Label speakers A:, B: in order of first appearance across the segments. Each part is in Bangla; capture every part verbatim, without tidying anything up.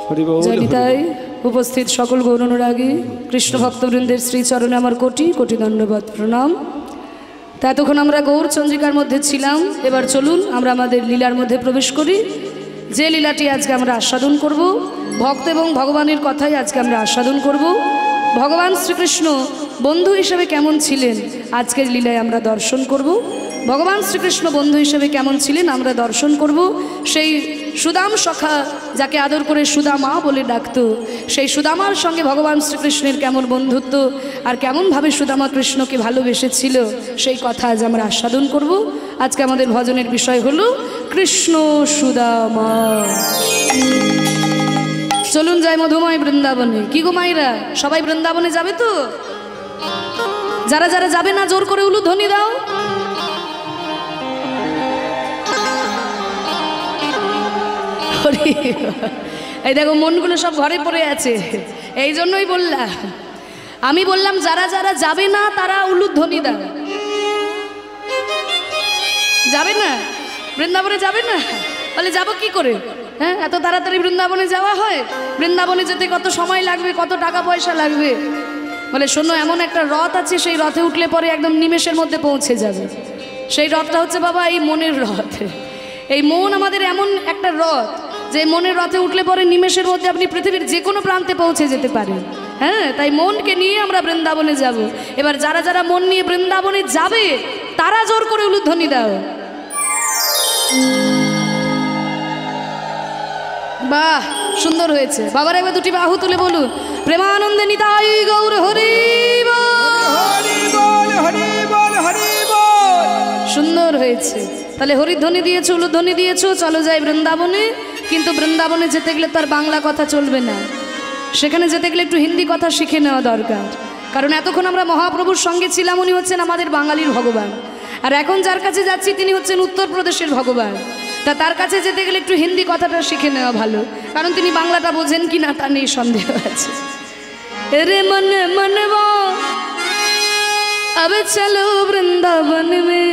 A: জানিতাই উপস্থিত সকল গৌরনুরাগী কৃষ্ণ ভক্তবৃন্দের শ্রীচরণে আমার কোটি কোটি দণ্ডবাদ প্রণাম। তা এতক্ষণ আমরা গৌর চন্দ্রিকার মধ্যে ছিলাম, এবার চলুন আমরা আমাদের লীলার মধ্যে প্রবেশ করি। যে লীলাটি আজকে আমরা আস্বাদন করব, ভক্ত এবং ভগবানের কথাই আজকে আমরা আস্বাদন করব। ভগবান শ্রীকৃষ্ণ বন্ধু হিসেবে কেমন ছিলেন আজকের লীলায় আমরা দর্শন করব। ভগবান শ্রীকৃষ্ণ বন্ধু হিসেবে কেমন ছিলেন আমরা দর্শন করব। সেই সুদাম সখা, যাকে আদর করে সুদামা বলে ডাকত, সেই সুদামার সঙ্গে ভগবান শ্রীকৃষ্ণের কেমন বন্ধুত্ব আর কেমনভাবে সুদামা কৃষ্ণকে ভালোবেসেছিল সেই কথা আজ আমরা আস্বাদন করব। আজকে আমাদের ভজনের বিষয় হলো কৃষ্ণ সুদামা। চলুন যাই মধুময় বৃন্দাবনে। কি গো মাইরা, সবাই বৃন্দাবনে যাবে তো? যারা যারা যাবে না জোর করে উলুধ্বনি দাও। এই দেখো মনগুলো সব ঘরে পড়ে আছে, এই জন্যই বললাম, আমি বললাম যারা যারা যাবে না তারা উলুধ্বনি দাও। যাবে না বৃন্দাবনে, যাবে না বলে যাবো কি করে? হ্যাঁ, এত তাড়াতাড়ি বৃন্দাবনে যাওয়া হয়? বৃন্দাবনে যেতে কত সময় লাগবে, কত টাকা পয়সা লাগবে? বলে শোনো, এমন একটা রথ আছে, সেই রথে উঠলে পরে একদম নিমেষের মধ্যে পৌঁছে যাবে। সেই রথটা হচ্ছে বাবা এই মনের রথ। এই মন আমাদের এমন একটা রথ যে মনের রথে উঠলে পরে নিমেষের মধ্যে আপনি পৃথিবীর যে কোনো প্রান্তে পৌঁছে যেতে পারেন। হ্যাঁ, তাই মনকে নিয়ে আমরা বৃন্দাবনে যাব। এবার যারা যারা মন নিয়ে বৃন্দাবনে যাবে তারা জোর করে উলুধ্বনি দাও। বাহ, সুন্দর হয়েছে। বাবার এবার দুটি বাহু তুলে বলুন প্রেমানন্দে নিতাই গৌর হরি বল। সুন্দর হয়েছে। তাহলে হরিধ্বনি দিয়েছো, উলুধ্বনি দিয়েছো, চলো যাই বৃন্দাবনে। কিন্তু বৃন্দাবনে যেতে গেলে তার বাংলা কথা চলবে না, সেখানে যেতে গেলে একটু হিন্দি কথা শিখে নেওয়া দরকার। কারণ এতক্ষণ আমরা মহাপ্রভুর সঙ্গে ছিলাম, উনি হচ্ছেন আমাদের বাঙালির ভগবান। আর এখন যার কাছে যাচ্ছি তিনি হচ্ছেন উত্তরপ্রদেশের ভগবান। তা তার কাছে যেতে গেলে একটু হিন্দি কথাটা শিখে নেওয়া ভালো, কারণ তিনি বাংলাটা বোঝেন কি না তা নিয়ে সন্দেহ আছে। রে মন মনवा अब चलो वृंदावन में,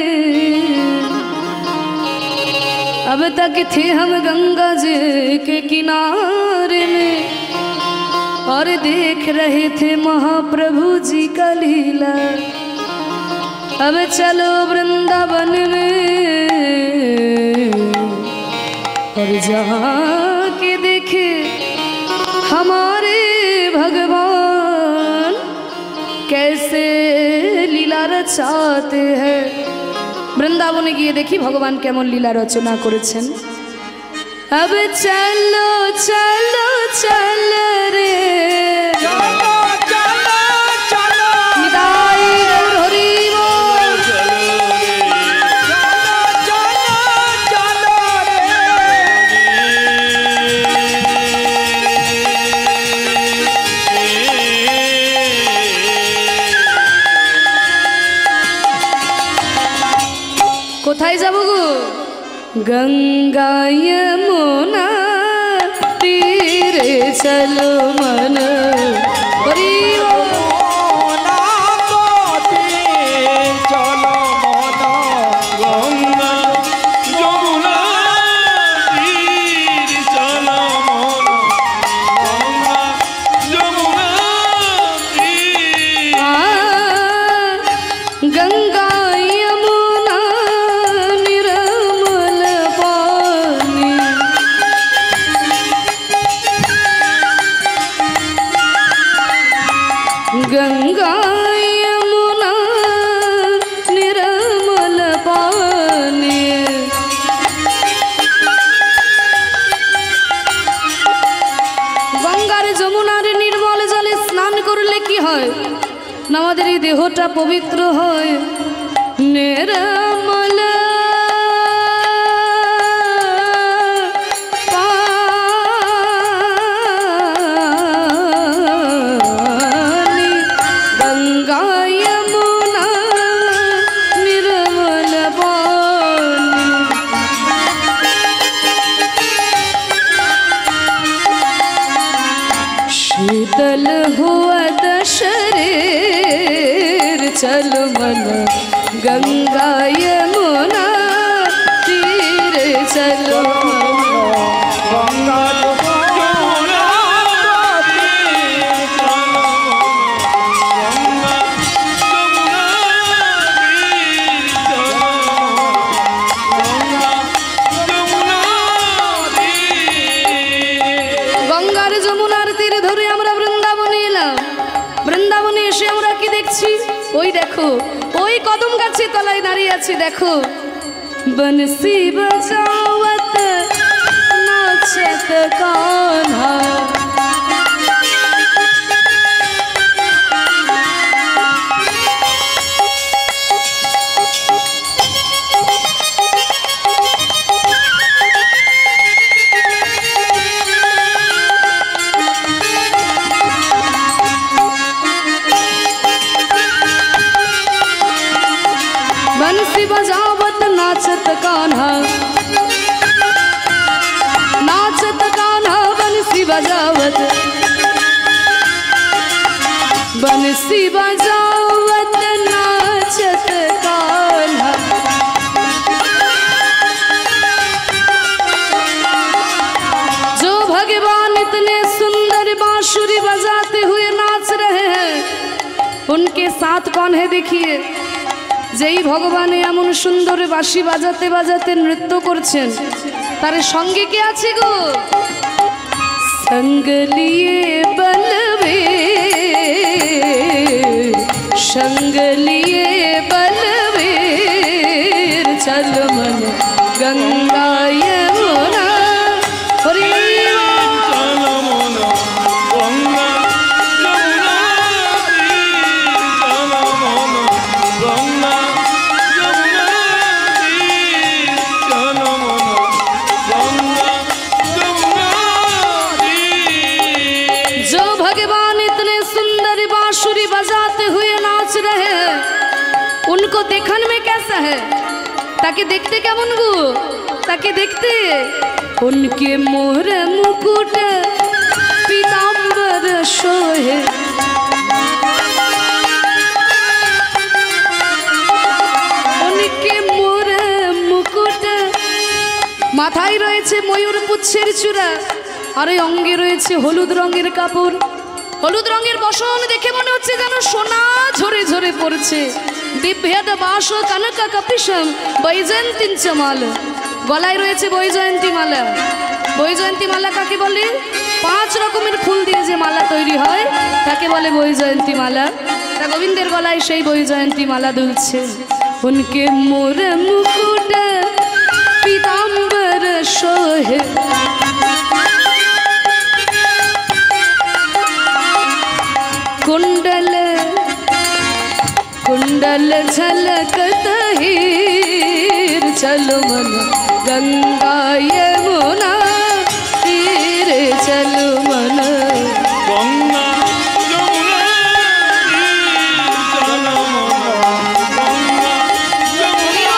A: अब तक थे हम गंगा जी के किनारे में और देख रहे थे महाप्रभु जी का लीला। अब चलो वृंदावन में और जाके देखे हमारे भगवान कैसे लीला रचाते हैं। বৃন্দাবনে গিয়ে দেখি ভগবান কেমন লীলা রচনা করেছেন। अब चलो चलो चलो रे चलो चलो चलो निताई गौर हरि बोल। चलो चलो কোথায় যাব গো? गंगा यमुना तीरे चलो मन हरि
B: यमुना को तीरे चलो मन, गंगा यमुना तीरे चलो मन, गंगा यमुना तीरे।
A: गंगा गंगा यमुना निर्मल पानी, गंगार যমুনার নির্মল জলে স্নান করলে কি হয়? আমাদের এই দেহটা পবিত্র হয়। নির্মল शीतल हुआ दशरेर चलो मन, गंगा यमुना तीरे चलो मन,
B: गंगा यमुना
A: দেখো ওই কদম গাছের তলায় দাঁড়িয়ে আছে দেখো বনসি বজাवत नाचत कान्हा बंसी बजावत नाचत कान्हा नाचत कान्हा बंसी बजावत बंसी बजावत नाचत कान्हा जो भगवान इतने सुंदर बांसुरी बजाते हुए नाच रहे हैं उनके साथ कौन है देखिए যেই ভগবান এমন সুন্দর বাঁশি বাজাতে বাজাতে নৃত্য করছেন তার সঙ্গে কে আছে গো সঙ্গ লিয়ে বলবীর সঙ্গ লিয়ে বলবীর চল মন গঙ্গা যমুনা হরি उनको देखने में कैसा है ताकि देखते क्या मुनगु ताकि देखते उनके मोर मुकुट पीतांबर शोहे उनके मोर मुकुट माथाয় রয়েছে ময়ূর পুচ্ছের চূড়া আর এই অঙ্গে রয়েছে হলুদ রঙের কাপড় হলুদ রঙের বসন দেখে মনে হচ্ছে যেন সোনা ঝরে ঝরে পড়ছে দিব্যদ বাস কনক কপিশম বৈজয়ন্তীঞ্চ মালা গলায় রয়েছে বৈজয়ন্তী মালা বৈজয়ন্তী মালা কাকে বলে পাঁচ রকমের ফুল দিয়ে যে মালা তৈরি হয় তাকে বলে বৈজয়ন্তী মালা তা গোবিন্দের গলায় সেই বৈজয়ন্তী মালা দুলছে উনকে মোর মুকুট পীতাম্বর শোহে कुंडल कुंडल झलकत हीर चलो मन गंगा यमुना तीर चलो मन गंगा
B: यमुना चलो मन गंगा यमुना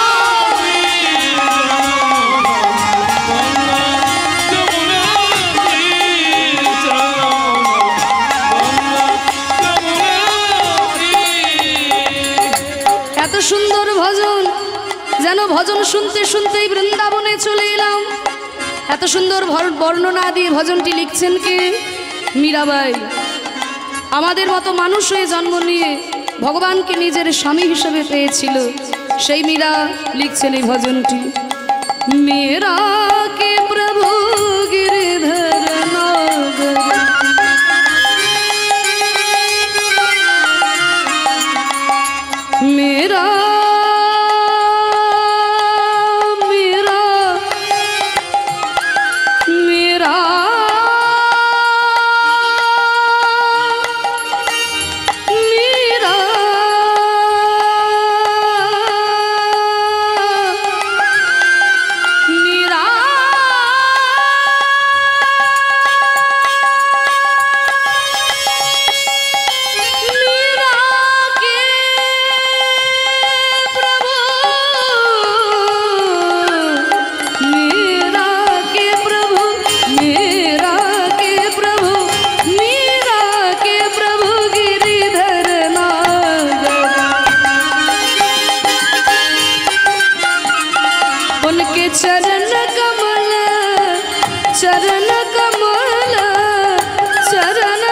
A: सुंदर भजन যেন ভজন শুনতে শুনতেই বৃন্দাবনে চলে এলাম। এত সুন্দর বর্ণনা দিয়ে ভজনটি লিখছেন কে? মীরাবাই। আমাদের মতো মানুষ হয়ে জন্ম নিয়ে ভগবানকে নিজের স্বামী হিসেবে পেয়েছিল, সেই মীরা লিখছেন এই ভজনটি। মেরা কে প্রভু गिरधर नागर मेरा मेरा मेरा मेरा मेरा चरण कमल चरण कमल चरण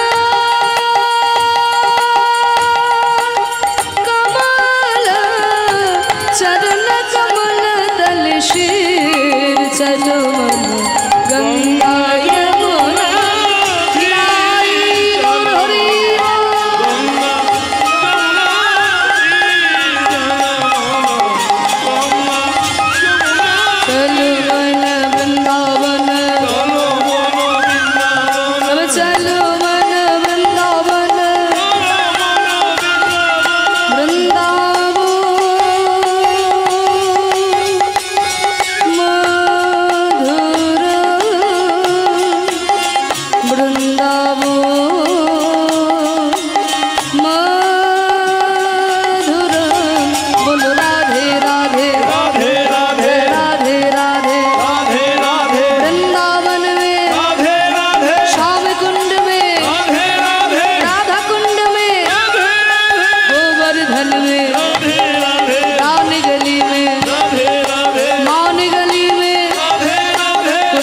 A: कमल चरण कमल दल शीर चलो मन गंगा यमुना लाई हरि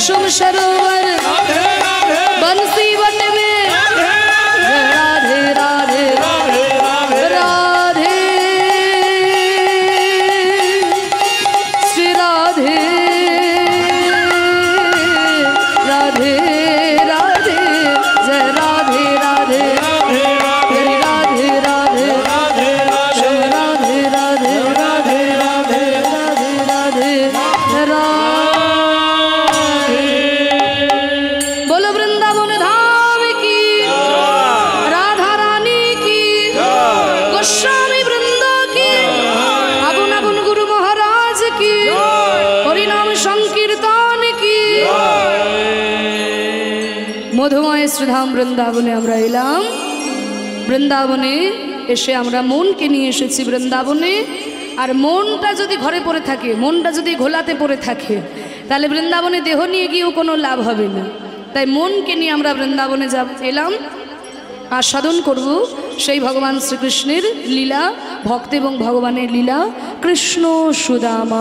A: कुसुम सरोवर बंसी बट में राधे राधे राधे श्री राधे राधे राधे जय राधे राधे हरि राधे राधे श्याम राधे राधे राधे राधे राधे राधे राधे। बोलो वृंदावन धाम की, राधा रानी की, गोस्वामी वृंद की, आगुन आगुन गुरु महाराज की, हरिनाम संकीर्तन की। মধুময় শ্রীধাম বৃন্দাবনে আমরা এলাম। বৃন্দাবনে এসে আমরা মনকে নিয়ে এসেছি বৃন্দাবনে। আর মনটা যদি ঘরে পড়ে থাকে, মনটা যদি ঘোলাতে পড়ে থাকে, তাহলে বৃন্দাবনে দেহ নিয়ে গিয়েও কোনো লাভ হবে না। তাই মনকে নিয়ে আমরা বৃন্দাবনে যা এলাম, আস্বাদন করব সেই ভগবান শ্রীকৃষ্ণের লীলা, ভক্ত এবং ভগবানের লীলা। কৃষ্ণ সুদামা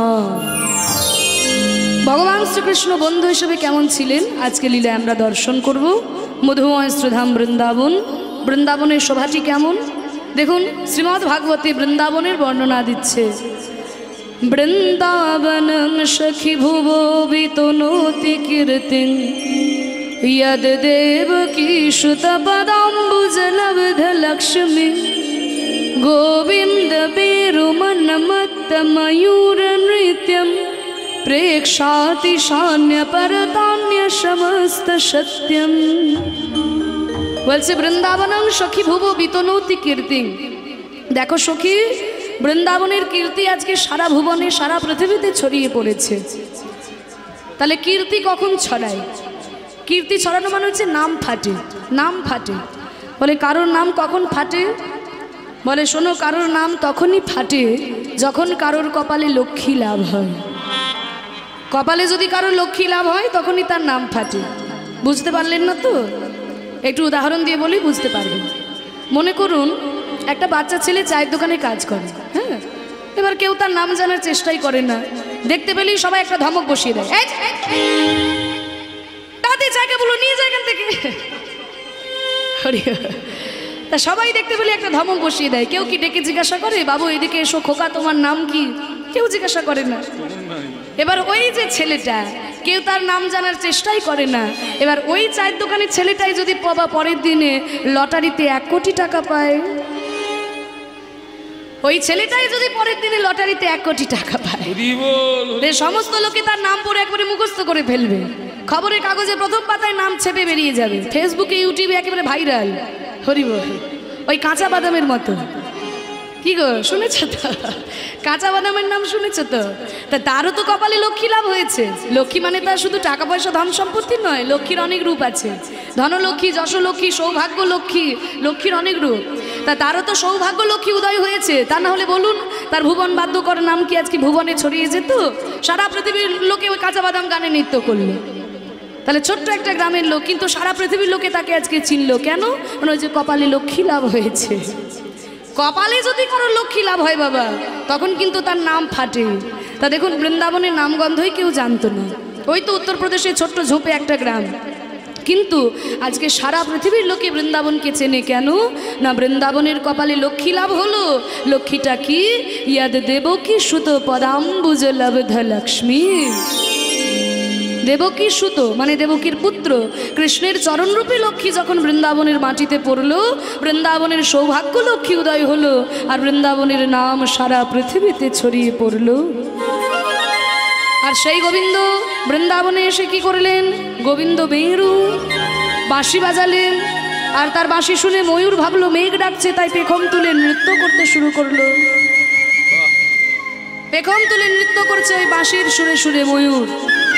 A: ভগবান শ্রীকৃষ্ণ বন্ধু হিসেবে কেমন ছিলেন আজকে লীলায় আমরা দর্শন করব। মধুময় শ্রীধাম বৃন্দাবন, বৃন্দাবনের শোভাটি কেমন দেখুন। শ্রীমদ্ ভাগবতে বৃন্দাবনের বর্ণনা দিচ্ছে। বৃন্দাবনং সখী ভুবো বিতনোতি কীর্তিং यद देवकी श्रुत पदाम्बुजलब्ध लक्ष्मी गोविंद पेरुमन्मत्त मयूर नृत्यं प्रेक्षाति शान्य परतान्य समस्त सत्यम। বলছে বৃন্দাবনং সখী ভুবো বিতনোতি কীর্তিং। দেখো সখী, বৃন্দাবনের কীর্তি আজকে সারা ভুবনে, সারা পৃথিবীতে ছড়িয়ে পড়েছে। তাহলে কীর্তি কখন ছড়ায়? কীর্তি ছড়ানো মানে হচ্ছে নাম ফাটে, নাম ফাটে। বলে কারোর নাম কখন ফাটে? বলে শোনো, কারোর নাম তখনই ফাটে যখন কারোর কপালে লক্ষ্মী লাভ হয়। কপালে যদি কারোর লক্ষ্মী লাভ হয় তখনই তার নাম ফাটে। বুঝতে পারলেন না তো? একটু উদাহরণ দিয়ে বলি, বুঝতে পারবেন। মনে করুন একটা বাচ্চা ছেলে চায়ের দোকানে কাজ করে, হ্যাঁ, এবার কেউ তার নাম জানার চেষ্টাই করে না। দেখতে পেলেই সবাই একটা ধমক বসিয়ে দেয়, চাকে বলো নিয়ে যায় এখান থেকে। তা সবাই দেখতে পেলে একটা ধমক বসিয়ে দেয়। কেউ কি ডেকে জিজ্ঞাসা করে, বাবু এদিকে এসো, খোকা তোমার নাম কি? কেউ জিজ্ঞাসা করে না। এবার ওই যে ছেলেটা, কেউ তার নাম জানার চেষ্টাই করে না। এবার ওই চায়ের দোকানের ছেলেটাই যদি বাবা পরের দিনে লটারিতে এক কোটি টাকা পায়, ওই ছেলেটাই যদি পরের দিনে লটারিতে এক কোটি টাকা পায়, সমস্ত লোকে তার নাম পড়ে একবারে মুখস্থ করে ফেলবে। খবরের কাগজে প্রথম পাতায় নাম ছেপে বেরিয়ে যাবে, ফেসবুকে ইউটিউবে একেবারে ভাইরাল। হরিব ওই কাঁচা বাদামের মতো। কি গো, শুনেছ তো? কাঁচা বাদামের নাম শুনেছ তো? তা তারও তো কপালে লক্ষ্মী লাভ হয়েছে। লক্ষ্মী মানে তার শুধু টাকা পয়সা ধন সম্পত্তি নয়, লক্ষ্মীর অনেক রূপ আছে। ধনলক্ষ্মী, যশলক্ষ্মী, সৌভাগ্য লক্ষ্মী, লক্ষ্মীর অনেক রূপ। তা তারও তো সৌভাগ্য লক্ষ্মী উদয় হয়েছে। তা না হলে বলুন তার ভুবন বাদ্যকর নাম কি আজকে ভুবনে ছড়িয়ে যেত? সারা পৃথিবীর লোকে ওই কাঁচা বাদাম গানে নৃত্য করলো। তাহলে ছোট্ট একটা গ্রামের লোক, কিন্তু সারা পৃথিবীর লোকে তাকে আজকে চিনল কেন? মানে ওই যে কপালে লক্ষ্মী লাভ হয়েছে। কপালে যদি কারো লক্ষ্মী লাভ হয় বাবা, তখন কিন্তু তার নাম ফাটে। তা দেখুন বৃন্দাবনের নামগন্ধই কেউ জানতো না। ওই তো উত্তরপ্রদেশের ছোট্ট ঝোপে একটা গ্রাম, কিন্তু আজকে সারা পৃথিবীর লোকে বৃন্দাবনকে চেনে কেন? না বৃন্দাবনের কপালে লক্ষ্মী লাভ হলো। লক্ষ্মীটা কি? ইয়াদ দেবকী সুত পদাম্বুজ লব্ধ লক্ষ্মী। দেবকী সুত মানে দেবকীর পুত্র কৃষ্ণের চরণরূপী লক্ষ্মী যখন বৃন্দাবনের মাটিতে পড়ল, বৃন্দাবনের সৌভাগ্য লক্ষ্মী উদয় হলো, আর বৃন্দাবনের নাম সারা পৃথিবীতে ছড়িয়ে পড়ল। আর সেই গোবিন্দ বৃন্দাবনে এসে কি করলেন? গোবিন্দ বেরু বাঁশি বাজালেন, আর তার বাঁশি শুনে ময়ূর ভাবলো মেঘ ডাকছে, তাই পেখম তুলে নৃত্য করতে শুরু করলো। পেখম তুলে নৃত্য করছে ওই বাঁশির সুরে সুরে ময়ূর।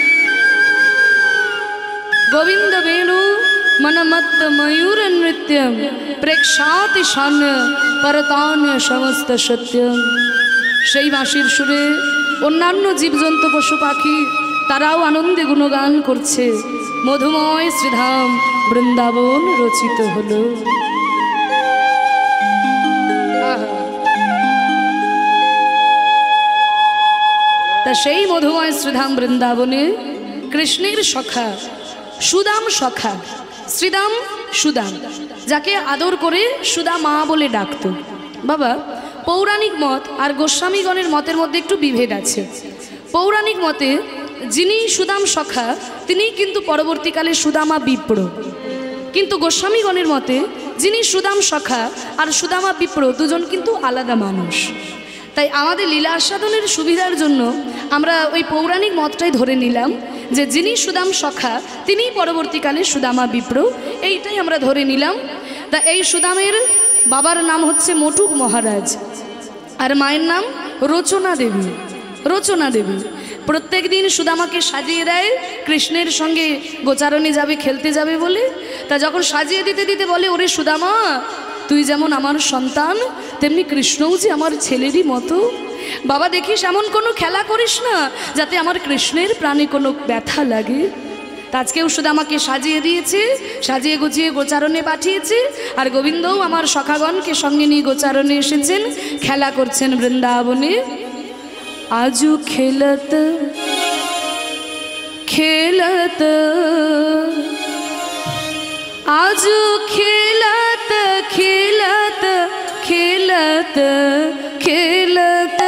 A: গোবিন্দ বেণু मनमत्त मयूर नृत्यम प्रेक्षाति शान्य परतान्य समस्त सत्यम। সেই বাঁশির সুরে অন্যান্য জীবজন্তু পশু পাখি তারাও আনন্দে গুণগান করছে। মধুময় শ্রীধাম বৃন্দাবন রচিত হলো। তা সেই মধুময় শ্রীধাম বৃন্দাবনে কৃষ্ণের সখা সুদাম সখা, শ্রীদাম সুদাম, যাকে আদর করে সুদা মা বলে ডাকত। বাবা, পৌরাণিক মত আর গোস্বামীগণের মতের মধ্যে একটু বিভেদ আছে। পৌরাণিক মতে যিনি সুদাম সখা তিনি কিন্তু পরবর্তীকালে সুদামা বিপ্র, কিন্তু গোস্বামীগণের মতে যিনি সুদাম সখা আর সুদামা বিপ্র দুজন কিন্তু আলাদা মানুষ। তাই আমাদের লীলা আস্বাদনের সুবিধার জন্য আমরা ওই পৌরাণিক মতটাই ধরে নিলাম যে যিনি সুদাম সখা তিনি পরবর্তীকালে সুদামা বিপ্র, এইটাই আমরা ধরে নিলাম। তা এই সুদামের বাবার নাম হচ্ছে মটুক মহারাজ আর মায়ের নাম রচনা দেবী। রচনা দেবী প্রত্যেক দিন সুদামাকে সাজিয়ে দেয় কৃষ্ণের সঙ্গে গোচারণে যাবে, খেলতে যাবে বলে। তা যখন সাজিয়ে দিতে দিতে বলে, ওরে সুদামা, তুই যেমন আমার সন্তান তেমনি কৃষ্ণও যে আমার ছেলেরই মতো। বাবা দেখিস এমন কোনো খেলা করিস না যাতে আমার কৃষ্ণের প্রাণে কোনো ব্যথা লাগে। আজকেও সুদামাকে সাজিয়ে দিয়েছে, সাজিয়ে গুছিয়ে গোচারণে পাঠিয়েছে। আর গোবিন্দও আমার সখাগণকে সঙ্গে নিয়ে গোচারণে এসেছেন, খেলা করছেন বৃন্দাবনে। आजू खेलत खेलत आजू खेलत खेलत खेलत खेलत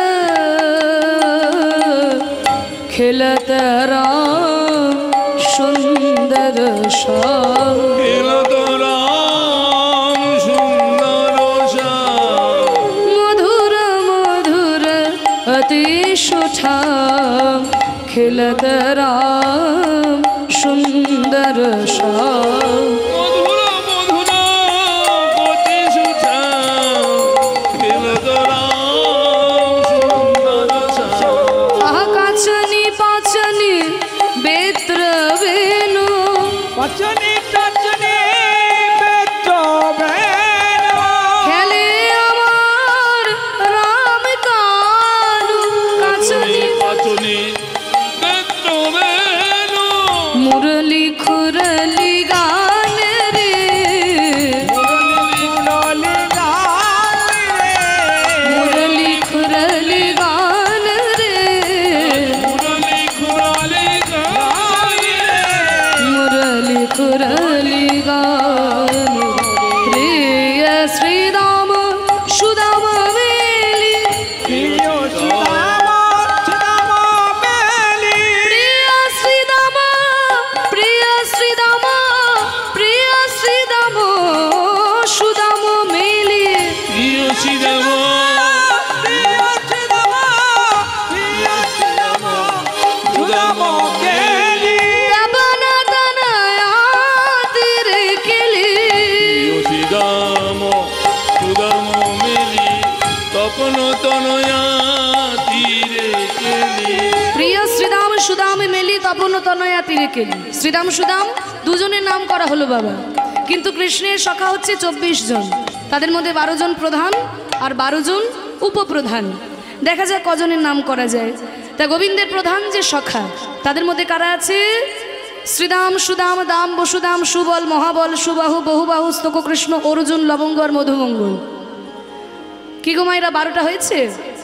A: खेलत राम सुंदर श्याम,
B: खेलत राम सुंदर श्याम,
A: मधुर मधुर अति सुठाम, खेलत राम सुंदर श्याम,
B: मधुर मधुर अति सुठाम, खेलत राम सुंदर श्याम।
A: आह काचनी पाचनी बेत्र वेणु,
C: पचनी टचनी बेचो बेनो,
A: खेले আমার রাম কানু। কাচনি
B: পাচনি বেত্র বেনু,
A: মুরলি খুরলি গান রে,
C: मुरली गाली रे,
A: মুরলি খুরলি গান রে,
B: মুরলি খুরালি গাই রে,
A: মুরলি খুরলি গান। প্রিয় শ্রীরাম সুদাম মেলি,
C: प्रियो सुदामा सुदामा बेली,
A: প্রিয় শ্রীরাম প্রিয় শ্রীরাম প্রিয় শ্রীরাম সুদাম মেলি,
B: প্রিয় শ্রীরাম,
C: प्रियो सुदामा प्रियो सुदामा सुदामा बेली,
A: দেবন তনয়া তীরে কেলি,
B: প্রিয় শ্রীরাম সুদাম মিলি, তপন তনয়া তীরে কেলি।
A: প্রিয় শ্রীরাম সুদাম মেলি তপন তনয়া তীরে কেলি। শ্রীরাম সুদাম দুজনের নাম করা হলো বাবা, কিন্তু কৃষ্ণের সখা হচ্ছে চব্বিশ জন। তাদের মধ্যে বারো জন প্রধান আর বারো জন উপপ্রধান। দেখা যায় কজনের নাম করা যায়। তা গোবিন্দের প্রধান যে সখা তাদের মধ্যে কারা আছে? শ্রীদাম সুদাম দাম বসুদাম সুবল মহাবল সুবাহু বহুবাহু স্তক কৃষ্ণ অর্জুন লবঙ্গ আর মধুমঙ্গল। কি গো মায়েরা, বারোটা হয়েছে?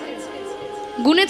A: গুনেছ?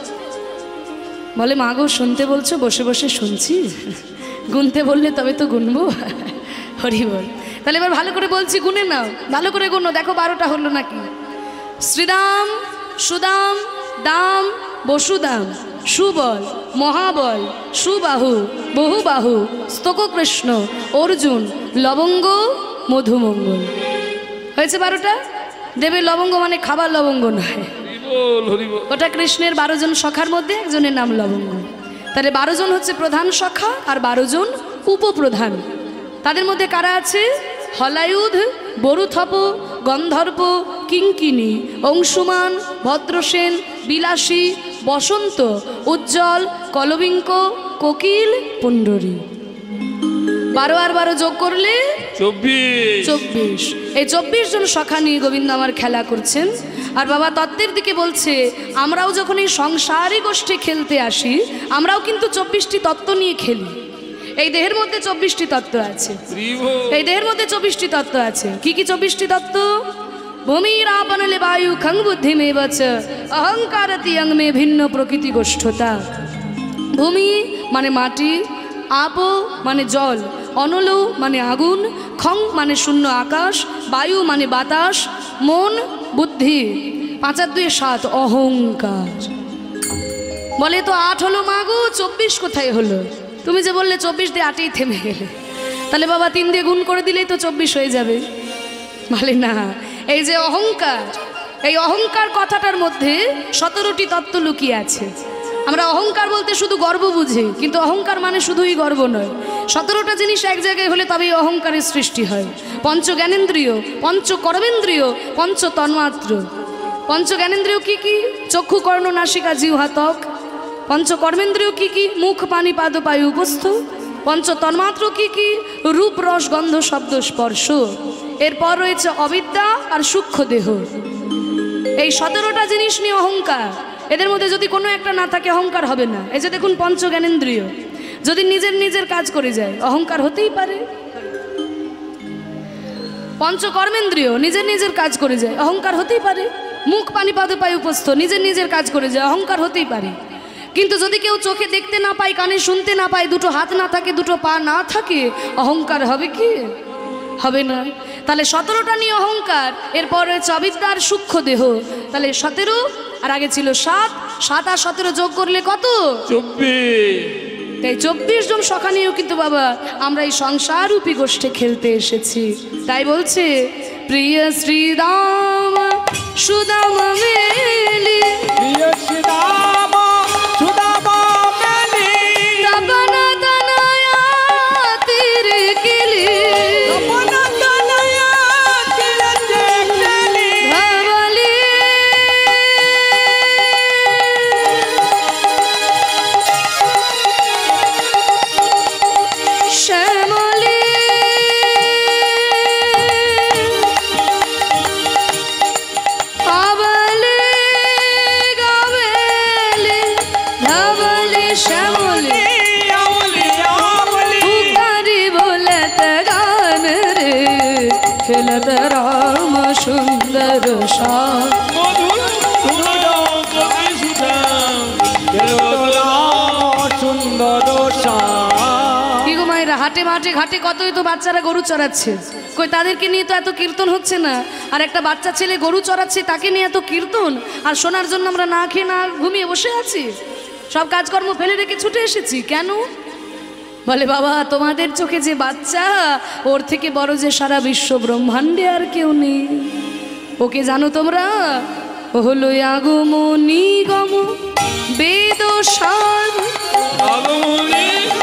A: বলে মা গো শুনতে বলছো, বসে বসে শুনছি, গুনতে বললে তবে তো গুনবো। হরি বল। তাহলে এবার ভালো করে বলছি, গুনে নাও, ভালো করে গুনো, দেখো বারোটা হলো নাকি। শ্রীদাম সুদাম দাম বসুদাম সুবল মহাবল সুবাহু বহুবাহু স্তক কৃষ্ণ অর্জুন লবঙ্গ মধুমঙ্গল। হয়েছে বারোটা? দেবের লবঙ্গ মানে খাবার লবঙ্গ নয়,
B: হরিবল হরিবল।
A: ওটা কৃষ্ণের বারো জন সখার মধ্যে একজনের নাম লবঙ্গ। তাহলে বারো জন হচ্ছে প্রধান সখা আর বারো জন উপপ্রধান। তাদের মধ্যে কারা আছে? হলায়ুধ বরুথপ গন্ধর্ব কিঙ্কিনী অংশুমান ভদ্রসেন বিলাসী বসন্ত উজ্জ্বল কলবিঙ্ক কোকিল পুণ্ডরী। বারো আর বারো যোগ করলে
B: চব্বিশ।
A: চব্বিশ। এই চব্বিশ জন সখা নিয়ে গোবিন্দ আমার খেলা করছেন। আর বাবা তত্ত্বের দিকে বলছে, আমরাও যখন এই সংসারী গোষ্ঠী খেলতে আসি আমরাও কিন্তু চব্বিশটি তত্ত্ব নিয়ে খেলি। এই দেহের মধ্যে চব্বিশটি তত্ত্ব আছে, এই দেহের মধ্যে চব্বিশটি তত্ত্ব আছে। কি কি চব্বিশটি তত্ত্ব? ভূমির আপনলে বায়ু খং বুদ্ধি মে বচ অহংকারতি অঙ্গ মে ভিন্ন প্রকৃতি গোষ্ঠতা। ভূমি মানে মাটি, আপো মানে জল, অনলো মানে আগুন, খং মানে শূন্য আকাশ, বায়ু মানে বাতাস, মন বুদ্ধি, পাঁচার দুয়ে সাত অহংকার। বলে তো আট হলো মাগো, চব্বিশ কোথায় হলো? তুমি যে বললে চব্বিশ দিয়ে আটেই থেমে গেলে, তাহলে বাবা তিন দিয়ে গুণ করে দিলেই তো চব্বিশ হয়ে যাবে। বলে না, এই যে অহংকার, এই অহংকার কথাটার মধ্যে সতেরোটি তত্ত্ব লুকিয়ে আছে। আমরা অহংকার বলতে শুধু গর্ব বুঝি, কিন্তু অহংকার মানে শুধুই গর্ব নয়। সতেরোটা জিনিস এক জায়গায় হলে তবেই অহংকারের সৃষ্টি হয়। পঞ্চ জ্ঞানেন্দ্রিয়, পঞ্চ কর্মেন্দ্রিয়, পঞ্চ তন্মাত্র। পঞ্চ জ্ঞানেন্দ্রিয় কি কি? চক্ষু, কর্ণ, নাসিকা, জিহ্বা, ত্বক। পঞ্চ কর্মেন্দ্রিয় কি কি? মুখ, পানি, পাদ, পায়ু, উপস্থ। পঞ্চ তন্মাত্র কি কি? রূপ, রস, গন্ধ, শব্দ, স্পর্শ। এরপর রয়েছে অবিদ্যা আর সূক্ষ্ম দেহ। এই সতেরোটা জিনিস নিয়ে অহংকার। এদের মধ্যে যদি কোনো একটা না থাকে অহংকার হবে না। এই যে দেখুন পঞ্চ জ্ঞানেন্দ্রিয় যদি নিজের নিজের কাজ করে যায় অহংকার হতেই পারে। পঞ্চ কর্মেন্দ্রিয় নিজের নিজের কাজ করে যায় অহংকার হতেই পারে। মুখ, পানি, পাদ, পায়ু, উপস্থ নিজের নিজের কাজ করে যায় অহংকার হতেই পারে। কিন্তু যদি কেউ চোখে দেখতে না পায়, কানে শুনতে না পায়, দুটো হাত না থাকে, দুটো পা না থাকে, অহংকার হবে কি? হবে না। তাহলে সতেরোটা নিয়ে অহংকার। এরপর রয়েছে অবিদ্যার সূক্ষ্ম দেহ। তাহলে সতেরো আর আগে ছিল সাত, সাত আর সতেরো যোগ করলে কত?
B: চব্বিশ।
A: তাই চব্বিশ জন সখা নিয়েও কিন্তু বাবা আমরা এই সংসার রূপী গোষ্ঠে খেলতে এসেছি। তাই বলছে প্রিয় শ্রীরাম সুদাম মেলি,
C: প্রিয় শ্রীরাম সুদাম মেলি,
A: তপনা তনয়া তীর কেলি,
C: তপনা তনয়া তীর কেলি,
A: ধবলি শ্যামলি আবলি গাবলি, ধবলি শ্যামলি
C: আমলি আমলি,
A: পুকারি বলত গান রে, খেলত রাম সুন্দর শ্যাম।
B: মধুর সুধাম কবি সুধাম,
C: রাম সুন্দর শ্যাম।
A: কি গো মায়েরা, হাটে মাঠে ঘাটে কতই তো বাচ্চারা গরু চড়াচ্ছে, কই তাদেরকে নিয়ে তো এত কীর্তন হচ্ছে না। আর একটা বাচ্চা ছেলে গরু চড়াচ্ছে, তাকে নিয়ে এত কীর্তন, আর শোনার জন্য আমরা না খেয়ে না ঘুমিয়ে বসে আছি, সব কাজকর্ম ফেলে রেখে ছুটে এসেছি কেন? বলে বাবা তোমাদের চোখে যে বাচ্চা, ওর থেকে বড় যে সারা বিশ্ব ব্রহ্মাণ্ডে আর কেউ নেই। ওকে জানো তোমরা? ও হলো আগম নিগম বেদ সার,
B: আগমনী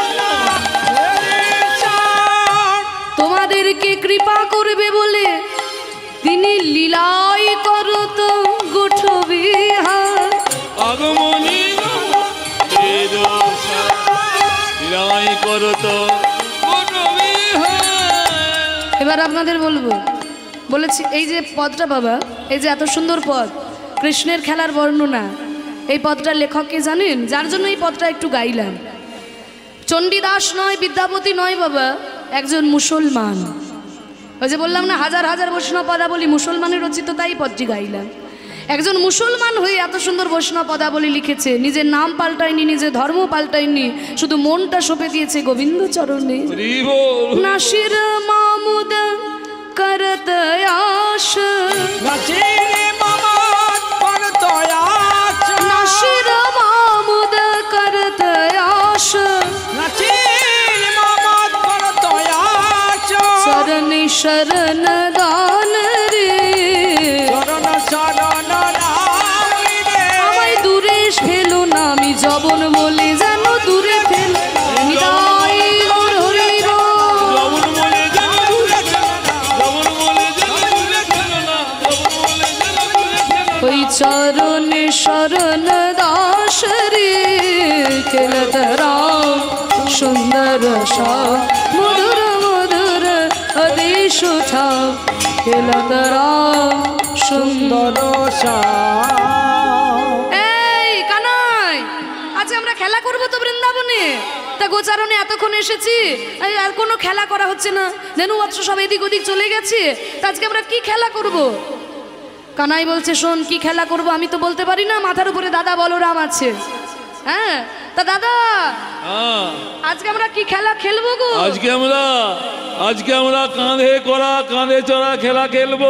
A: তোমাদেরকে কৃপা করবে বলে তিনি লীলাই করত গোঠ বিহার।
B: আগমনী বেদ লীলাই করত গোঠ বিহার।
A: এবার আপনাদের বলবো, বলেছি এই যে পদটা বাবা, এই যে এত সুন্দর পদ কৃষ্ণের খেলার বর্ণনা, এই পদটার লেখককে জানেন? যার জন্য এই পদটা একটু গাইলাম। চণ্ডীদাস নয়, বিদ্যাপতি নয় বাবা, একজন মুসলমান। ওই যে বললাম না হাজার হাজার বৈষ্ণব পদাবলী মুসলমানের রচিত, তাই পদটি গাইলাম। একজন মুসলমান হয়ে এত সুন্দর বৈষ্ণব পদাবলী লিখেছে, নিজের নাম পাল্টায়নি, নিজের ধর্ম পাল্টায়নি, শুধু মনটা সঁপে দিয়েছে গোবিন্দ চরণে।
B: হরি বল।
A: নাসির মামুদ করত আশ,
C: নাচিরে মামাত করতয়াস,
A: নাসির মামুদ করত আশ,
C: নাচিরে মামাত করতয়াস,
A: শরণ শরণ দান রে,
C: চরণ চরণ রামি রে,
A: আমায় দূরে ফেলো না, আমি জবন বলে যেন দূরে ফেলো। নিতাই গৌর হরি রাম।
B: জবন বলে যেন দূরে ঠেলো না, জবন বলে যেন দূরে ঠেলো না, জবন বলে যেন দূরে ঠেলো না।
A: ওই চরণে শরণ দাস রে, খেলত রাম সুন্দর শ্যাম, মধুর মধুর আদেশ উঠা, খেলত রাম সুন্দর।
C: সুন্দর শ্যাম।
A: এই কানাই, আজ আমরা খেলা করব তো বৃন্দাবনে, তা গোচারণে এতক্ষণ এসেছি, এই আর কোনো খেলা করা হচ্ছে না, ধেনু বৎস সব এদিক ওদিক চলে গেছে, তা আজকে আমরা কি খেলা করব? কানাই বলছে শোন কি খেলা করব আমি তো বলতে পারি না, মাথার উপরে দাদা বলরাম আছে, হ্যাঁ তা দাদা
B: হ্যাঁ
A: আজকে আমরা কি খেলা খেলবো গো?
B: আজকে আমরা আজকে আমরা কাঁধে করা কাঁধে চড়া খেলা খেলবো।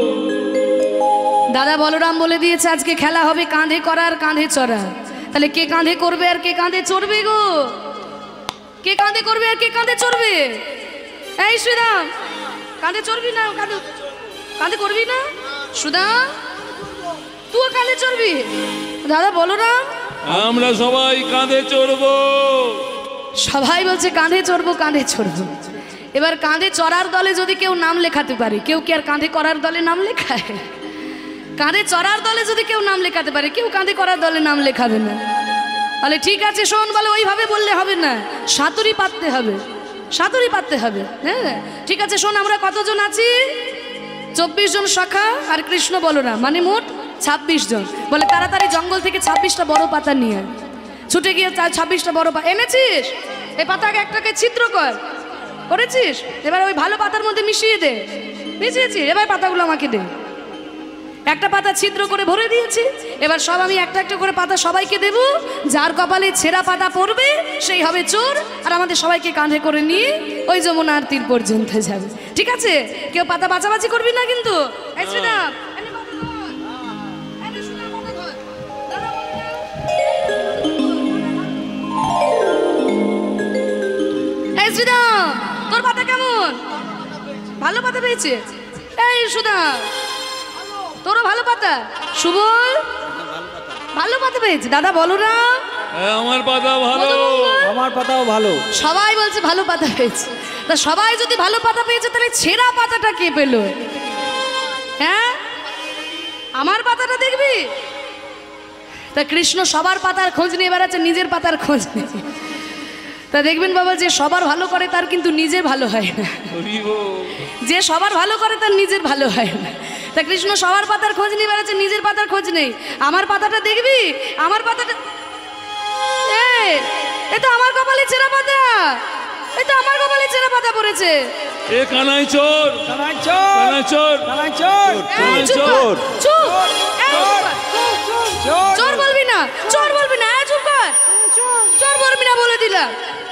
A: দাদা বলরাম বলে দিয়েছে আজকে খেলা হবে কাঁধে করা আর কাঁধে চড়া। তাহলে কে কাঁধে করবে আর কে কাঁধে চড়বে গো? কে কাঁধে করবে আর কে কাঁধে চড়বে? এই সুদাম কাঁধে চড়বি না? কাঁধে কাঁধে করবি না সুদাম? তুইও কাঁধে চড়বি? দাদা বলরাম
B: আমরা সবাই কাঁধে চড়বো।
A: সবাই বলছে কাঁধে চড়বো কাঁধে চড়বো। এবার কাঁধে চড়ার দলে যদি কেউ নাম লেখাতে পারে, কেউ কি আর কাঁধে করার দলে নাম লেখায়? কাঁধে চড়ার দলে যদি কেউ নাম লেখাতে পারে, কেউ কাঁধে করার দলে নাম লেখাবে না। বলে ঠিক আছে শোন, বলে ওইভাবে বললে হবে না, সাঁতুরি পাততে হবে, সাঁতুরি পাততে হবে। হ্যাঁ ঠিক আছে শোন, আমরা কতজন আছি? চব্বিশ জন শাখা আর কৃষ্ণ বলরাম, মানে মোট ছাব্বিশ জন। বলে তাড়াতাড়ি জঙ্গল থেকে ছাব্বিশটা বড় পাতা নিয়ে আয়। ছুটে গিয়ে ছাব্বিশটা বড় পাতা এনেছিস? এই পাতাকে একটাকে ছিদ্র কর, করেছিস? এবার ওই ভালো পাতার মধ্যে মিশিয়ে দে। মিশিয়েছি, এবার পাতাগুলো আমাকে দে। একটা পাতা ছিদ্র করে ভরে দিয়েছি, এবার সব আমি একটা একটা করে পাতা সবাইকে দেব। যার কপালে ছেঁড়া পাতা পড়বে সেই হবে চোর, আর আমাদের সবাইকে কাঁধে করে নিয়ে ওই যমুনার তীর পর্যন্ত যাবে। ঠিক আছে? কেউ পাতা বাঁচাবাচি করবি না কিন্তু। এই শ্রীরাম, এনে পাতা ধর। এনে শ্রীরাম, পাতা ধর। দাঁড়া। এই শ্রীরাম, তোর পাতা কেমন? ভালো পাতা পেয়েছে? এই সুধা, তোরও ভালো পাতা? সুবল ভালো পাতা পেয়েছে। দাদা বলো না?
B: আমার পাতা ভালো,
C: আমার পাতাও ভালো।
A: সবাই বলছে ভালো পাতা পেয়েছে। তা সবাই যদি ভালো পাতা পেয়েছে তাহলে ছেঁড়া পাতাটা কে পেল? হ্যাঁ আমার পাতাটা দেখবি? তা কৃষ্ণ সবার পাতার খোঁজ নিয়ে বেড়াচ্ছে, নিজের পাতার খোঁজ নেই। তা দেখবেন বাবা, যে সবার ভালো করে তার কিন্তু নিজে ভালো হয় না। যে সবার ভালো করে তার নিজের ভালো হয় না। তা কৃষ্ণ সবার পাতার খোঁজ নিয়ে বেড়াচ্ছে, নিজের পাতার খোঁজ নেই। আমার পাতাটা দেখবি? আমার পাতাটা এ তো আমার কপালে ছেঁড়া পাতা, এ তো আমার কপালে ছেঁড়া পাতা পড়েছে।
B: এ কানাই চোর,
C: কানাই চোর,
B: কানাই চোর,
C: কানাই চোর,
A: এই চুপ কর, চুপ, এই চুপ কর।
C: চোর,
A: চোর বলবি না, চোর বলবি না, এই চুপ কর, চোর বলবি না বলে দিলাম।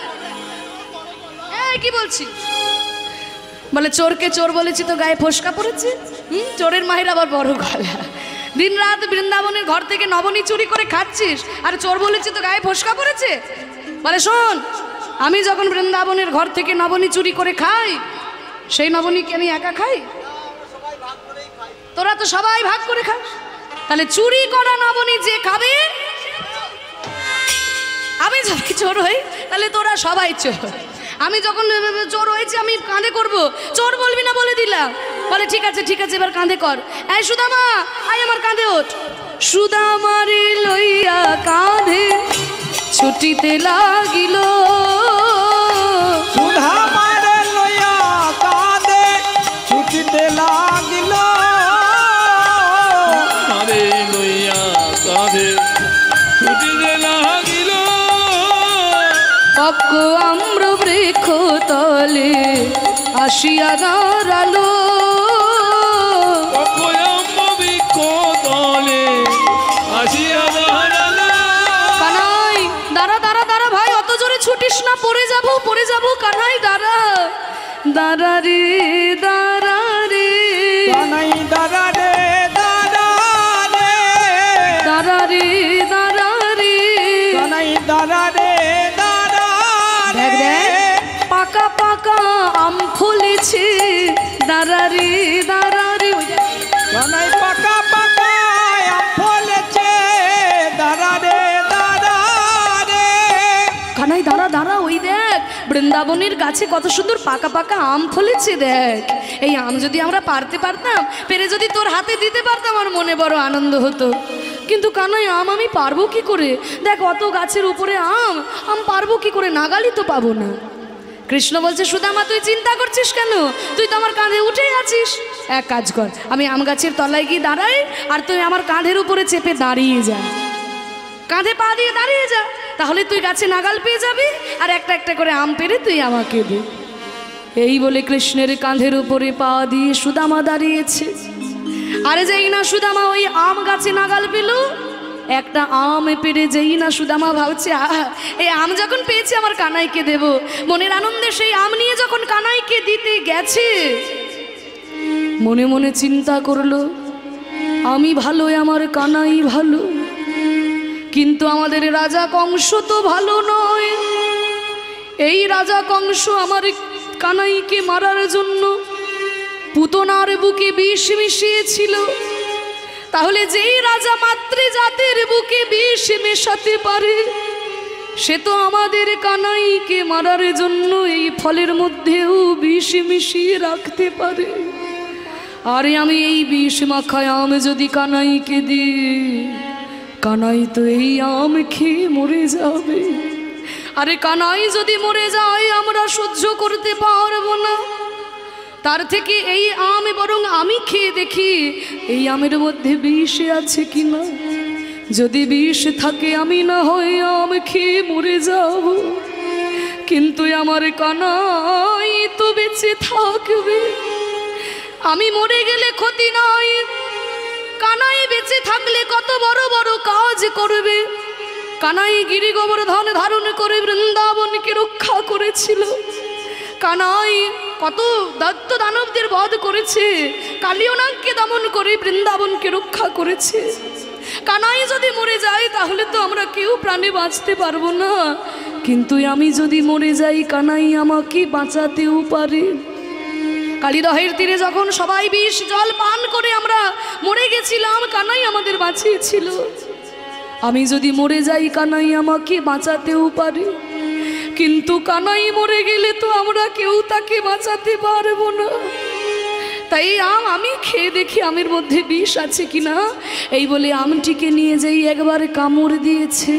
A: এই কি বলছি? বলে চোরকে চোর বলেছি তো গায়ে ফোসকা পড়েছে। হুম, চোরের মায়ের আবার বড় গলা। দিন রাত বৃন্দাবনের ঘর থেকে নবনী চুরি করে খাচ্ছিস, আর চোর বলেছি তো গায়ে ফোসকা পড়েছে। বলে শোন, আমি যখন বৃন্দাবনের ঘর থেকে নবনী চুরি করে খাই, সেই নবনীকে আমি একা খাই? তোরা তো সবাই ভাগ করে খাস। তাহলে চুরি করা নবনী যে খাবে, আমি যদি চোর হই তাহলে তোরা সবাই চোর। আমি যখন চোর হয়েছি আমি কাঁধে করব, চোর বলবি না বলে দিলাম। বলে ঠিক আছে ঠিক আছে, এবার কাঁধে কর। এই সুদামা, আই আমার কাঁধে ওঠ। সুদামারে লইয়া কাঁধে ছুটিতে লাগিল,
C: সুধামারে লইয়া কাঁধে ছুটিতে লাগিল,
B: কাঁধে লইয়া কাঁধে ছুটিতে লাগিল।
A: পক্ক আম্র বৃক্ষ তলে আসিয়া দাঁড়ালো, কানাই দাঁড়া দাঁড়া দাঁড়া ভাই, অত জোরে ছুটিস না, পড়ে যাবো পড়ে যাবো। কানাই দাঁড়া, দাঁড়া রে দাঁড়া রে,
C: কানাই দাঁড়া রে দাঁড়া রে,
A: দাঁড়া রে দাঁড়া রে,
C: কানাই দাঁড়া রে দাঁড়া রে।
A: দেখ দেখ পাকা পাকা আম ফুলেছে, দাঁড়া রে দাঁড়া রে।
C: কানাই পাকা পাকা আম ফলেছে, দাঁড়া রে দাঁড়া রে।
A: কানাই দাঁড়া দাঁড়া, ওই দেখ বৃন্দাবনের গাছে কত সুন্দর পাকা পাকা আম ফলেছে। দেখ এই আম যদি আমরা পারতে পারতাম, পেরে যদি তোর হাতে দিতে পারতাম, আমার মনে বড় আনন্দ হতো। কিন্তু কানাই আম আমি পারবো কি করে? দেখ অত গাছের উপরে আম, আম পারবো কি করে? নাগালই তো পাবো না। কৃষ্ণ বলছে সুদামা, তুই চিন্তা করছিস কেন? তুই তো আমার কাঁধে উঠেই আছিস। এক কাজ কর, আমি আম গাছের তলায় গিয়ে দাঁড়াই, আর তুই আমার কাঁধের উপরে চেপে দাঁড়িয়ে যা, কাঁধে পা দিয়ে দাঁড়িয়ে যা, তাহলে তুই গাছে নাগাল পেয়ে যাবি, আর একটা একটা করে আম পেরে তুই আমাকে দে। এই বলে কৃষ্ণের কাঁধের উপরে পা দিয়ে সুদামা দাঁড়িয়েছে। আরে যাই না সুদামা ওই আম গাছে নাগাল পেল, একটা আম পেরে যেই না সুদামা ভাবছে, আহা এই আম যখন পেয়েছি আমার কানাইকে দেব, মনের আনন্দে সেই আম নিয়ে যখন কানাইকে দিতে গেছে, মনে মনে চিন্তা করলো আমি ভালো, আমার কানাই ভালো, কিন্তু আমাদের রাজা কংস তো ভালো নয়। এই রাজা কংস আমার কানাইকে মারার জন্য পুতনার বুকে বিষ মিশিয়েছিল। তাহলে যেই রাজা মাতৃজাতের বুকে বিষ মেশাতে পারে, সে তো আমাদের কানাইকে মারার জন্য এই ফলের মধ্যেও বিষ মিশিয়ে রাখতে পারে। আরে আমি এই বিষ মাখায় আম যদি কানাইকে দিই, কানাই তো এই আম খেয়ে মরে যাবে। আরে কানাই যদি মরে যায় আমরা সহ্য করতে পারবো না, তার থেকে এই আম বরং আমি খেয়ে দেখি এই আমের মধ্যে বিষ আছে কিনা। যদি বিষ থাকে আমি না হয় আম খেয়ে মরে যাব, কিন্তু আমার কানাই তো বেঁচে থাকবে। আমি মরে গেলে ক্ষতি নয়, কানাই বেঁচে থাকলে কত বড় বড় কাজ করবে। কানাই গিরি গোবর্ধন ধারণ করে বৃন্দাবনকে রক্ষা করেছিল। কানাই কত দত্ত দানবদের বধ করেছে, কালিয়নাগকে দমন করে বৃন্দাবনকে রক্ষা করেছে। কানাই যদি মরে যায় তাহলে তো আমরা কেউ প্রাণে বাঁচতে পারবো না, কিন্তু আমি যদি মরে যাই কানাই আমাকে বাঁচাতেও পারে। কালিদহের তীরে যখন সবাই বিষ জল পান করে আমরা মরে গেছিলাম, কানাই আমাদের বাঁচিয়েছিল। আমি যদি মরে যাই কানাই আমাকে বাঁচাতেও পারে, কিন্তু কানাই মরে গেলে তো আমরা কেউ তাকে বাঁচাতে পারবো না। তাই আম আমি খেয়ে দেখি আমের মধ্যে বিষ আছে কিনা। এই বলে আমটিকে নিয়ে যাই একবারে কামড় দিয়েছে।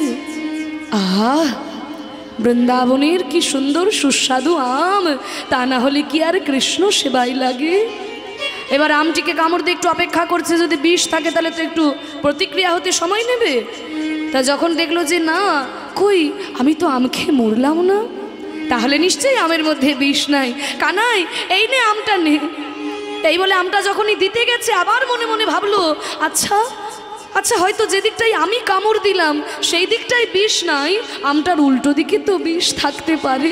A: আহা, বৃন্দাবনের কি সুন্দর সুস্বাদু আম, তা না হলে কি আর কৃষ্ণ সেবাই লাগে। এবার আমটিকে কামড় দিয়ে একটু অপেক্ষা করছে, যদি বিষ থাকে তাহলে তো একটু প্রতিক্রিয়া হতে সময় নেবে। তা যখন দেখলো যে না, কই আমি তো আম খেয়ে মরলাম না, তাহলে নিশ্চয়ই আমের মধ্যে বিষ নাই। কানাই এই নে আমটা নে। এই বলে আমটা যখনই দিতে গেছে আবার মনে মনে ভাবলো, আচ্ছা আচ্ছা হয়তো যে দিকটাই আমি কামড় দিলাম সেই দিকটাই বিষ নাই, আমটার উল্টো দিকে তো বিষ থাকতে পারে।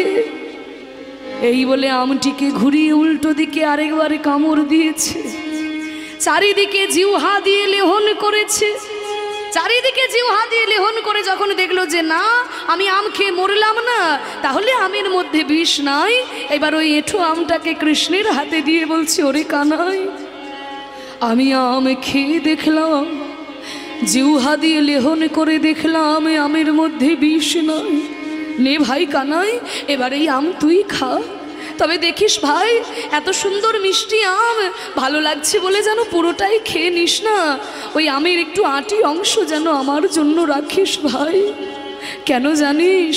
A: এই বলে আমটিকে ঘুরিয়ে উল্টো দিকে আরেকবারে কামড় দিয়েছে। চারিদিকে জিহ্বা দিয়ে লেহন করেছে, চারিদিকে জিহ্বা দিয়ে লেহন করে যখন দেখলো যে না আমি আম খেয়ে মরলাম না, তাহলে আমের মধ্যে বিষ নাই, এবার ওই এঁঠো আমটাকে কৃষ্ণের হাতে দিয়ে বলছে, ওরে কানাই আমি আম খেয়ে দেখলাম, জিহ্বা দিয়ে লেহন করে দেখলাম আমের মধ্যে বিষ নাই। নে ভাই কানাই, এবার এই আম তুই খা। তবে দেখিস ভাই, এত সুন্দর মিষ্টি আম, ভালো লাগছে বলে যেন পুরোটাই খেয়ে নিস না, ওই আমের একটু আঁটি অংশ যেন আমার জন্য রাখিস ভাই। কেন জানিস,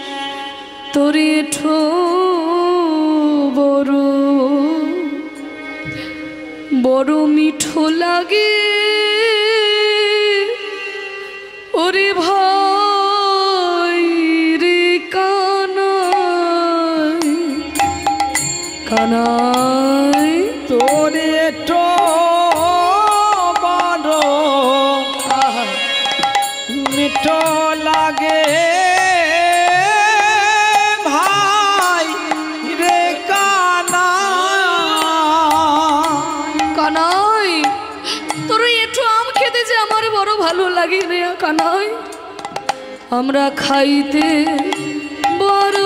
A: তোরে ঠো বড় বড় মিঠো লাগে ওরে ভাই রে কানাই, কানাই
C: তোরে তো বড় মিঠো লাগে ভাই রে কানাই।
A: কানাই তোর একটু আম খেতে যে আমার বড় ভালো লাগে রে কানাই, আমরা খাইতে বড়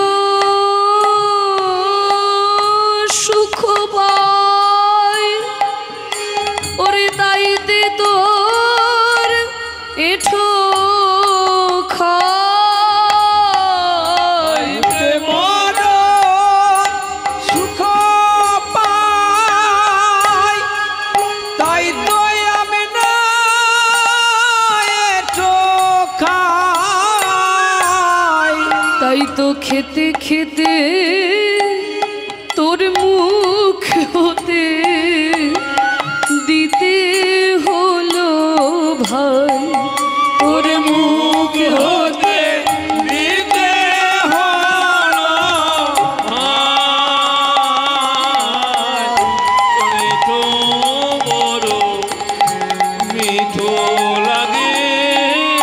A: সুখ পাই, ওরে তাইতে তোর এঠো খাই।
C: বড় সুখ পাই, তাই তো আমি না এটো খাই।
A: তাই তো খেতে খেতে তোর মুখ হতে দিতে হলো ভাই, তোর মুখ হতে
B: দিতে হলো ভাই, তোরে তো বড় মিঠো লাগে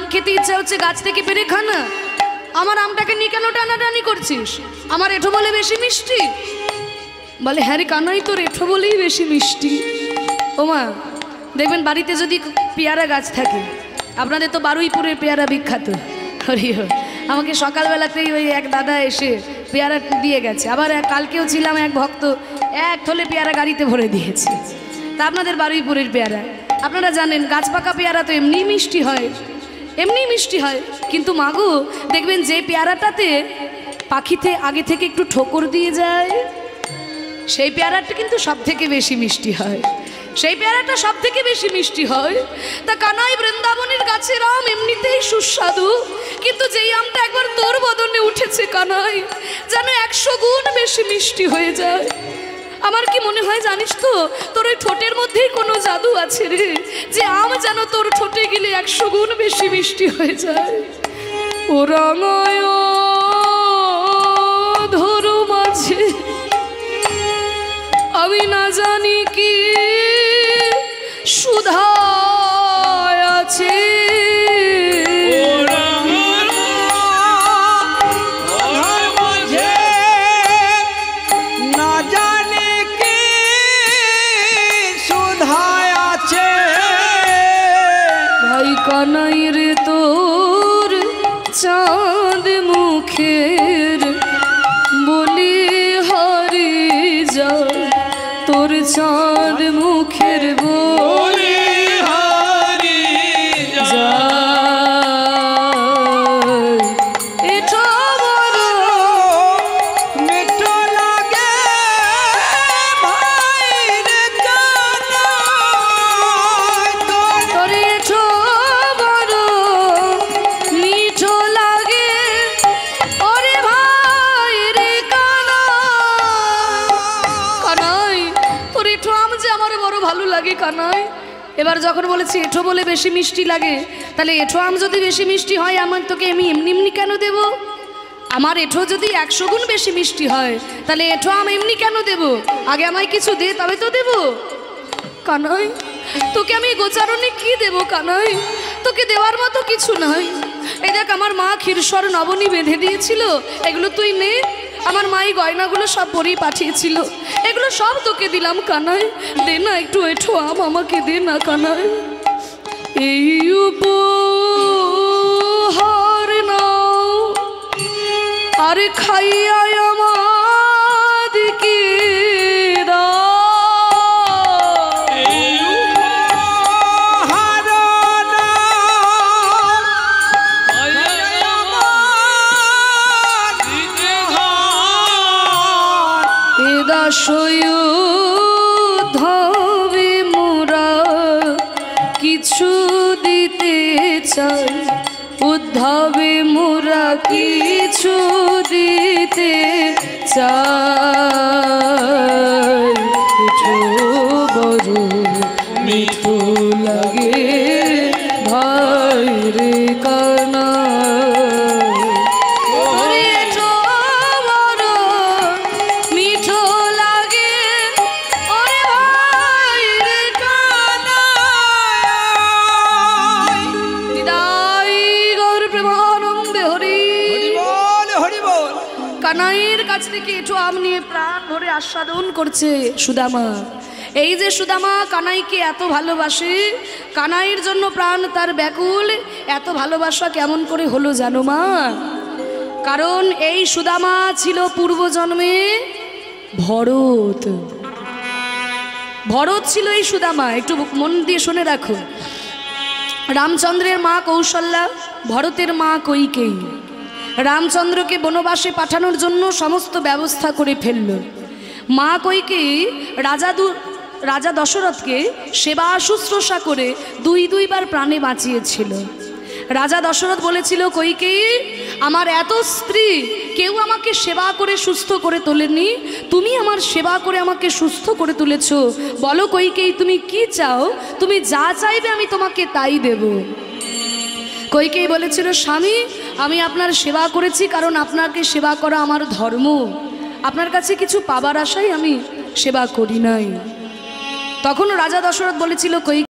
A: খেতে ইচ্ছা হচ্ছে, গাছ থেকে পেরে খা না। আমার আমটাকে নিয়ে কেন টানাটানি করছিস? আমার এঁঠো বলে বেশি মিষ্টি? বলে হ্যাঁ রে কানাই, তোর এঁঠো বলেই বেশি মিষ্টি। ও মা, দেখবেন বাড়িতে যদি পেয়ারা গাছ থাকে, আপনাদের তো বারুইপুরের পেয়ারা বিখ্যাত, হরি হরি। আমাকে সকালবেলাতেই ওই এক দাদা এসে পেয়ারা দিয়ে গেছে। আবার এক কালকেও ছিলাম, এক ভক্ত এক থলে পেয়ারা গাড়িতে ভরে দিয়েছে। তা আপনাদের বারুইপুরের পেয়ারা আপনারা জানেন, গাছ পাকা পেয়ারা তো এমনি মিষ্টি হয়, এমনি মিষ্টি হয়। কিন্তু মাগো, দেখবেন যে পেয়ারাটাতে পাখিতে আগে থেকে একটু ঠোকর দিয়ে যায়, সেই পেয়ারাটা কিন্তু সব থেকে বেশি মিষ্টি হয়, সেই পেয়ারাটা সব থেকে বেশি মিষ্টি হয়। তা কানাই, বৃন্দাবনের গাছের আম এমনিতেই সুস্বাদু, কিন্তু যেই আমটা একবার তোর বদনে উঠেছে কানাই, যেন একশো গুণ বেশি মিষ্টি হয়ে যায়। আমার কি মনে হয় জানিস তো, তোর ওই ঠোঁটের মধ্যেই কোনো জাদু আছে রে, যে আম যেন তোর ঠোঁটে গেলে একশো গুণ বেশি মিষ্টি হয়ে যায়। ও রঙয় ধরু মাঝে আমি না জানি কি সুধা আছে,
C: না জানি কি সুধা আছে।
A: ভাই কানাই রে তোর চাঁদ মুখের বলি হারি যায়, তোর চাঁদ মুখের বলি হারি যায়। এটা বড়
C: মিঠো লাগে ভাই রে কানাই, তোর
A: তোর এঠো বড় মিঠো লাগে, ওরে ভাই রে কানাই। কানাই, তোর এঠো আম যে আমার বড় ভালো লাগে কানাই। এবার যখন বলেছি এঠো বলে বেশি মিষ্টি লাগে, তাহলে এঠো আম যদি বেশি মিষ্টি হয়, আমার তোকে আমি এমনি এমনি কেন দেব? আমার এঠো যদি একশো গুণ বেশি মিষ্টি হয়, তাহলে এঠো আম এমনি কেন দেব? আগে আমায় কিছু দে, তবে তো দেব। কানাই, তোকে আমি গোচারণে কি দেব কানাই? তোকে দেওয়ার মতো কিছু নাই। এই দেখ, আমার মা ক্ষীরসর নবনী বেঁধে দিয়েছিল, এগুলো তুই নে। আমার মা এই গয়নাগুলো সব পরেই পাঠিয়েছিল, এগুলো সব তোকে দিলাম কানাই। দে না একটু এঠো আম আমাকে দে না কানাই। এই উপহার নাও আর খাইয়া আমাদিকে দাও। দাসয়ুদ্ধবে মোরা কিছু দিতে চাই, উদ্ধবে মোরা কিছু দিতে চাই। মিঠু বড় মিঠু লাগে ভাই রে কানাই, ওরে এঠো বড় মিঠো লাগে, ওরে ভাই রে কানাই। দিদাই গৌর প্রেমানন্দে হরি
C: বল হরি বল।
A: কানাইয়ের কাছ থেকে এঠো আম নিয়ে প্রাণ ভরে আস্বাদন করছে সুদামা। এই যে সুদামা কানাইকে এত ভালোবাসে, কানাইয়ের জন্য প্রাণ তার ব্যাকুল, এত ভালোবাসা কেমন করে হলো জানো মা? কারণ এই সুদামা ছিল পূর্বজন্মে ভরত। ভরত ছিল এই সুদামা। একটু মন দিয়ে শুনে রাখো। রামচন্দ্রের মা কৌশল্যা, ভরতের মা কৈকেয়ী রামচন্দ্রকে বনবাসে পাঠানোর জন্য সমস্ত ব্যবস্থা করে ফেলল। মা কৈকেয়ী রাজা দু রাজা দশরথকে সেবা শুশ্রূষা করে দুই দুইবার প্রাণে বাঁচিয়েছিল। রাজা দশরথ বলেছিল, কৈকেয়ী, আমার এত স্ত্রী, কেউ আমাকে সেবা করে সুস্থ করে তোলেনি, তুমি আমার সেবা করে আমাকে সুস্থ করে তুলেছ। বলো কৈকেয়ী, তুমি কি চাও? তুমি যা চাইবে আমি তোমাকে তাই দেব। কৈকেয়ী বলেছিল, স্বামী, আমি আপনার সেবা করেছি কারণ আপনাকে সেবা করা আমার ধর্ম, আপনার কাছে কিছু পাবার আশাই আমি সেবা করি নাই। তখন রাজা দশরথ বলেছিল, কৈকেয়ী